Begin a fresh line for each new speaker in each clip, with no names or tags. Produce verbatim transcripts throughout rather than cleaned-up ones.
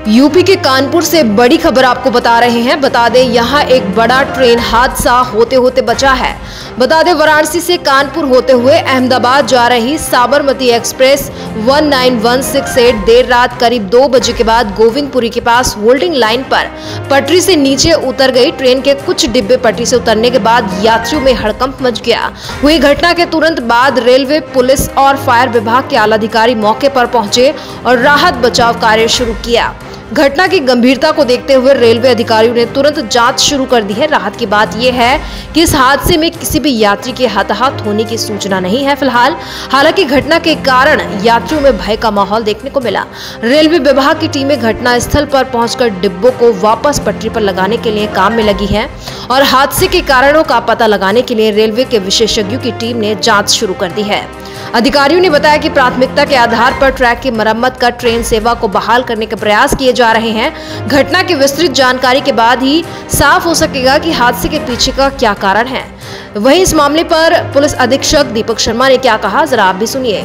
UP के कानपुर से बड़ी खबर आपको बता रहे हैं। बता दें यहां एक बड़ा ट्रेन हादसा होते होते बचा है। बता दें वाराणसी से कानपुर होते हुए अहमदाबाद जा रही साबरमती एक्सप्रेस एक नौ एक छह आठ देर रात करीब दो बजे के बाद गोविंदपुरी के पास होल्डिंग लाइन पर पटरी से नीचे उतर गई। ट्रेन के कुछ डिब्बे पटरी से उतरने के बाद यात्रियों में हड़कंप मच गया। हुई घटना के तुरंत बाद रेलवे, पुलिस और फायर विभाग के आला अधिकारी मौके पर पहुंचे और राहत बचाव कार्य शुरू किया। घटना की गंभीरता को देखते हुए रेलवे अधिकारियों ने तुरंत जांच शुरू कर दी है। राहत की बात यह है कि इस हादसे में किसी भी यात्री के हताहत होने की सूचना नहीं है फिलहाल। हालांकि घटना के कारण यात्रियों में भय का माहौल देखने को मिला। रेलवे विभाग की टीमें घटना स्थल पर पहुंचकर डिब्बों को वापस पटरी पर लगाने के लिए काम में लगी है और हादसे के कारणों का पता लगाने के लिए रेलवे के विशेषज्ञों की टीम ने जाँच शुरू कर दी है। अधिकारियों ने बताया कि प्राथमिकता के आधार पर ट्रैक की मरम्मत कर ट्रेन सेवा को बहाल करने के प्रयास किए जा रहे हैं। घटना की विस्तृत जानकारी के बाद ही साफ हो सकेगा कि हादसे के पीछे का क्या कारण है। वहीं इस मामले पर पुलिस अधीक्षक दीपक शर्मा ने क्या कहा, जरा आप भी सुनिए।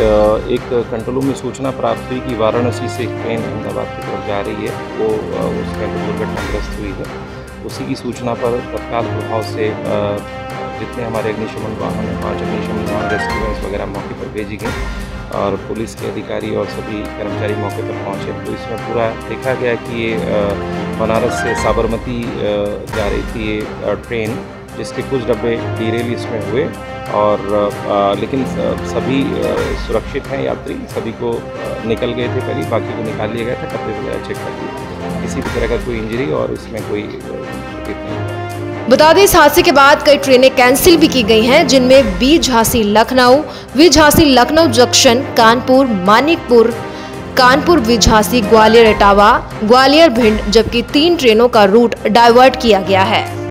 एक कंट्रोल रूम में सूचना प्राप्त हुई कि वाराणसी से एक ट्रेन अहमदाबाद की तरफ जा रही है, वो उसमें दुर्घटनाग्रस्त हुई है। उसी की सूचना पर तत्काल प्रभाव से जितने हमारे अग्निशमन वाहन हैं, पाँच अग्निशमन वाहन, रेस्क्यूअर्स वगैरह मौके पर भेजी गई और पुलिस के अधिकारी और सभी कर्मचारी मौके पर पहुंचे। तो इसमें पूरा देखा गया कि ये बनारस से साबरमती जा रही थी ये ट्रेन, जिसके कुछ डब्बे डीरेल इसमें हुए और आ, लेकिन सभी सुरक्षित हैं यात्री, सभी को निकल गए थे पहले, बाकी को निकाल लिया गया था, डब्बे वगैरह चेक कर दिए। किसी भी तरह का कोई इंजरी और इसमें कोई नहीं।
बता दें इस हादसे के बाद कई ट्रेनें कैंसिल भी की गई हैं, जिनमें बी झांसी लखनऊ, वी झांसी लखनऊ जंक्शन, कानपुर मानिकपुर, कानपुर वी झांसी ग्वालियर इटावा, ग्वालियर भिंड, जबकि तीन ट्रेनों का रूट डाइवर्ट किया गया है।